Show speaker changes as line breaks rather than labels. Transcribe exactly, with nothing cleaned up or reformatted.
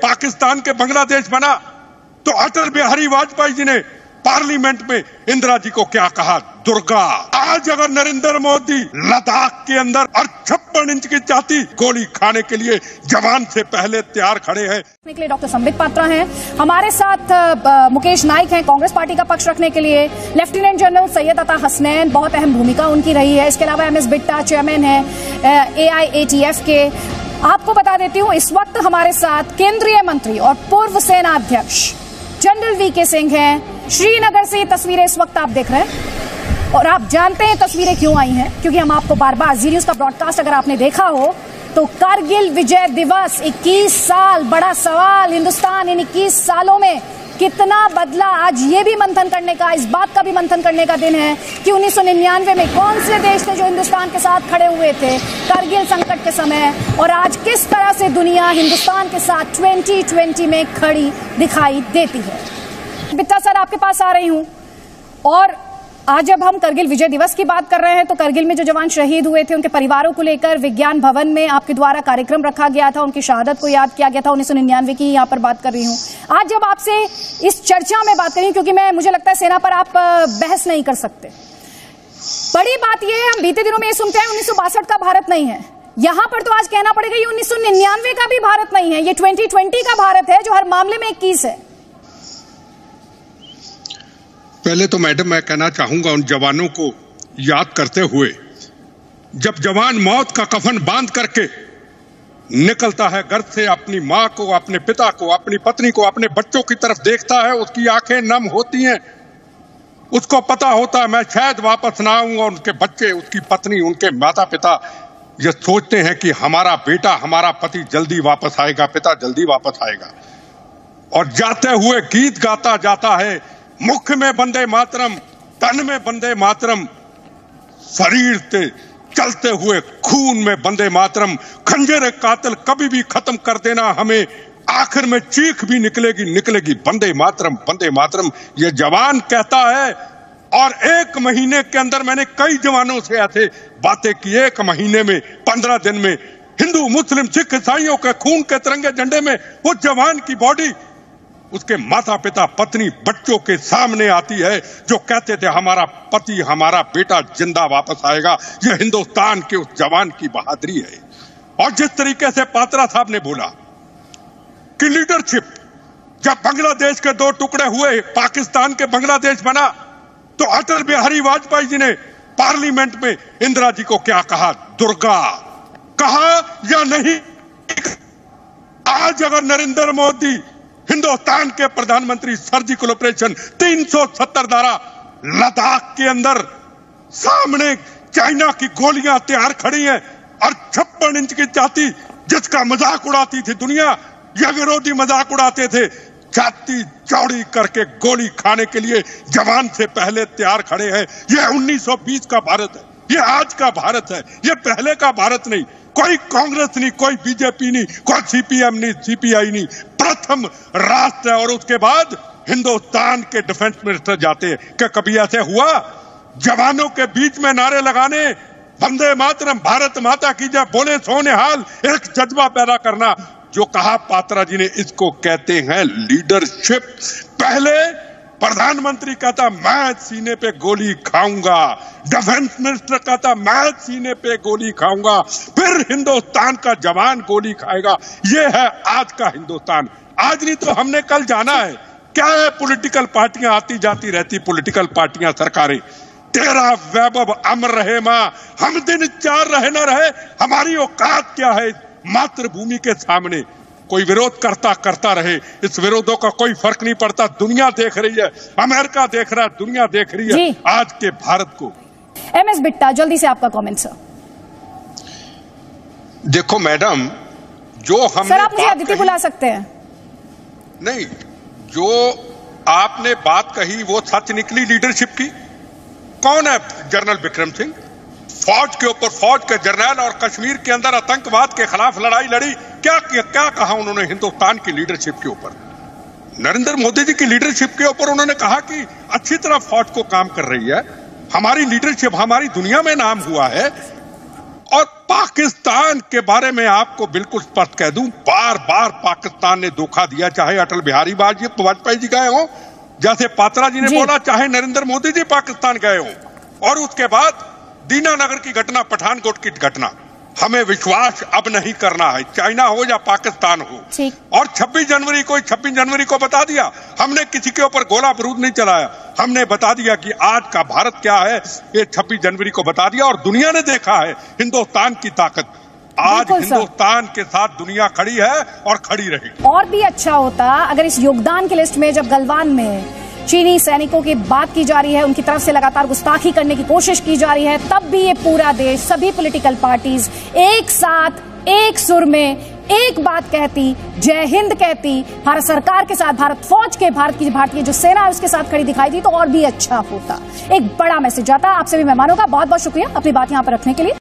पाकिस्तान के बांग्लादेश बना, तो अटल बिहारी वाजपेयी जी ने पार्लियामेंट में इंदिरा जी को क्या कहा? दुर्गा। आज अगर नरेंद्र मोदी लद्दाख के अंदर और छप्पन इंच की जाती गोली खाने के लिए जवान से पहले तैयार खड़े हैं।
के लिए डॉक्टर संबित पात्रा हैं हमारे साथ, मुकेश नाइक हैं कांग्रेस पार्टी का पक्ष रखने के लिए, लेफ्टिनेंट जनरल सैयद अता हसनैन, बहुत अहम भूमिका उनकी रही है। इसके अलावा एम एस बिट्टा चेयरमैन है ए आई ए टी एफ के। आपको बता देती हूँ इस वक्त हमारे साथ केंद्रीय मंत्री और पूर्व सेना अध्यक्ष जनरल वी के सिंह हैं। श्रीनगर से ये तस्वीरें इस वक्त आप देख रहे हैं और आप जानते हैं तस्वीरें क्यों आई हैं, क्योंकि हम आपको बार बार जी न्यूज का ब्रॉडकास्ट अगर आपने देखा हो तो कारगिल विजय दिवस इक्कीस साल, बड़ा सवाल हिंदुस्तान इन इक्कीस सालों में कितना बदला, आज ये भी मंथन करने का, इस बात का भी मंथन करने का दिन है कि उन्नीस सौ निन्यानवे में कौन से देश थे जो हिंदुस्तान के साथ खड़े हुए थे कारगिल संकट के समय, और आज किस तरह से दुनिया हिंदुस्तान के साथ ट्वेंटी ट्वेंटी में खड़ी दिखाई देती है। बिट्टा सर, आपके पास आ रही हूं, और आज जब हम करगिल विजय दिवस की बात कर रहे हैं तो करगिल में जो जवान शहीद हुए थे उनके परिवारों को लेकर विज्ञान भवन में आपके द्वारा कार्यक्रम रखा गया था, उनकी शहादत को याद किया गया था। उन्नीस सौ निन्यानवे की यहाँ पर बात कर रही हूँ। आज जब आपसे इस चर्चा में बात करें, क्योंकि मैं मुझे लगता है सेना पर आप बहस नहीं कर सकते, बड़ी बात यह है हम बीते दिनों में ये सुनते हैं उन्नीस सौ बासठ का भारत नहीं है, यहां पर तो आज कहना पड़ेगा ये उन्नीस सौ निन्यानवे का भी भारत नहीं है, ये ट्वेंटी ट्वेंटी का भारत है जो हर मामले में इक्कीस है।
पहले तो मैडम मैं कहना चाहूंगा उन जवानों को याद करते हुए, जब जवान मौत का कफन बांध करके निकलता है घर से, अपनी मां को, अपने पिता को, अपनी पत्नी को, अपने बच्चों की तरफ देखता है, उसकी आंखें नम होती हैं, उसको पता होता है मैं शायद वापस ना आऊंगा। उनके बच्चे, उसकी पत्नी, उनके माता पिता ये सोचते हैं कि हमारा बेटा, हमारा पति जल्दी वापस आएगा, पिता जल्दी वापस आएगा, और जाते हुए गीत गाता जाता है, मुख में वंदे मातरम, तन में वंदे मातरम, शरीर से चलते हुए खून में वंदे मातरम, खंजर कातिल कभी भी खत्म कर देना हमें, आखिर में चीख भी निकलेगी निकलेगी वंदे मातरम वंदे मातरम, ये जवान कहता है। और एक महीने के अंदर मैंने कई जवानों से ऐसे बातें की, एक महीने में, पंद्रह दिन में, हिंदू मुस्लिम सिख ईसाइयों के खून के तिरंगे झंडे में वो जवान की बॉडी उसके माता पिता पत्नी बच्चों के सामने आती है, जो कहते थे हमारा पति, हमारा बेटा जिंदा वापस आएगा। यह हिंदुस्तान के उस जवान की बहादुरी है। और जिस तरीके से पात्रा साहब ने बोला कि लीडरशिप, जब बांग्लादेश के दो टुकड़े हुए, पाकिस्तान के बांग्लादेश बना, तो अटल बिहारी वाजपेयी जी ने पार्लियामेंट में इंदिरा जी को क्या कहा? दुर्गा। कहा या नहीं? आज अगर नरेंद्र मोदी हिंदुस्तान के प्रधानमंत्री सर्जिकल ऑपरेशन तीन सौ सत्तर धारा लद्दाख के अंदर सामने चाइना की गोलियां तैयार खड़ी हैं और छप्पन इंच की छाती जिसका मजाक उड़ाती थी दुनिया, यह विरोधी मजाक उड़ाते थे, छाती चौड़ी करके गोली खाने के लिए जवान से पहले तैयार खड़े हैं। यह उन्नीस सौ बीस का भारत है, यह आज का भारत है, यह पहले का भारत नहीं। कोई कांग्रेस नहीं, कोई बीजेपी नहीं, कोई सीपीएम नहीं, सीपीआई नहीं, प्रथम राष्ट्र है। और उसके बाद हिंदुस्तान के डिफेंस मिनिस्टर जाते हैं। क्या कभी ऐसे हुआ जवानों के बीच में नारे लगाने, वंदे मातरम, भारत माता की जय बोले सोने हाल, एक जज्बा पैदा करना? जो कहा पात्रा जी ने, इसको कहते हैं लीडरशिप। पहले प्रधानमंत्री कहता मैं सीने पे गोली खाऊंगा, डिफेंस मिनिस्टर कहता मैं सीने पे गोली खाऊंगा, फिर हिंदुस्तान का जवान गोली खाएगा। ये है आज का हिंदुस्तान। आज नहीं तो हमने कल जाना है। क्या है, पॉलिटिकल पार्टियां आती जाती रहती, पॉलिटिकल पार्टियां, सरकारें। तेरा वैभव अमर रहे मां, हम दिन चार रहे न रहे, हमारी औकात क्या है मातृभूमि के सामने? कोई विरोध करता करता रहे, इस विरोधों का कोई फर्क नहीं पड़ता। दुनिया देख रही है, अमेरिका देख रहा है, दुनिया देख रही है आज के भारत को।
एम एस बिट्टा, जल्दी से आपका कमेंट सर।
देखो मैडम, जो हम
सर आप मुझे अदिति बुला सकते हैं।
नहीं, जो आपने बात कही वो सच निकली लीडरशिप की। कौन है? जनरल विक्रम सिंह, फौज के ऊपर फौज के जर्नल, और कश्मीर के अंदर आतंकवाद के खिलाफ लड़ाई लड़ी। क्या क्या कहा उन्होंने हिंदुस्तान की लीडरशिप के ऊपर? नरेंद्र मोदी जी की लीडरशिप के ऊपर उन्होंने कहा कि अच्छी तरह फौज को काम कर रही है, हमारी लीडरशिप हमारी दुनिया में नाम हुआ है। और पाकिस्तान के बारे में आपको बिल्कुल स्पष्ट कह दूं, बार बार पाकिस्तान ने धोखा दिया, चाहे अटल बिहारी वाजपेयी जी गए हों, जैसे पात्रा जी ने जी। बोला, चाहे नरेंद्र मोदी जी पाकिस्तान गए हों, और उसके बाद दीनानगर की घटना, पठानकोट की घटना, हमें विश्वास अब नहीं करना है, चाइना हो या पाकिस्तान हो। और छब्बीस जनवरी को छब्बीस जनवरी को बता दिया, हमने किसी के ऊपर गोला बारूद नहीं चलाया, हमने बता दिया कि आज का भारत क्या है, ये छब्बीस जनवरी को बता दिया, और दुनिया ने देखा है हिंदुस्तान की ताकत। आज हिंदुस्तान के साथ दुनिया खड़ी है और खड़ी रहेगी।
और भी अच्छा होता अगर इस योगदान की लिस्ट में जब गलवान में चीनी सैनिकों की बात की जा रही है, उनकी तरफ से लगातार गुस्ताखी करने की कोशिश की जा रही है, तब भी ये पूरा देश, सभी पॉलिटिकल पार्टीज एक साथ एक सुर में एक बात कहती, जय हिंद कहती, भारत सरकार के साथ, भारत फौज के, भारत की भारतीय जो सेना है उसके साथ खड़ी दिखाई दी, तो और भी अच्छा होता। एक बड़ा मैसेज आता। आपसे भी मेहमानों का बहुत बहुत शुक्रिया अपनी बात यहां पर रखने के लिए।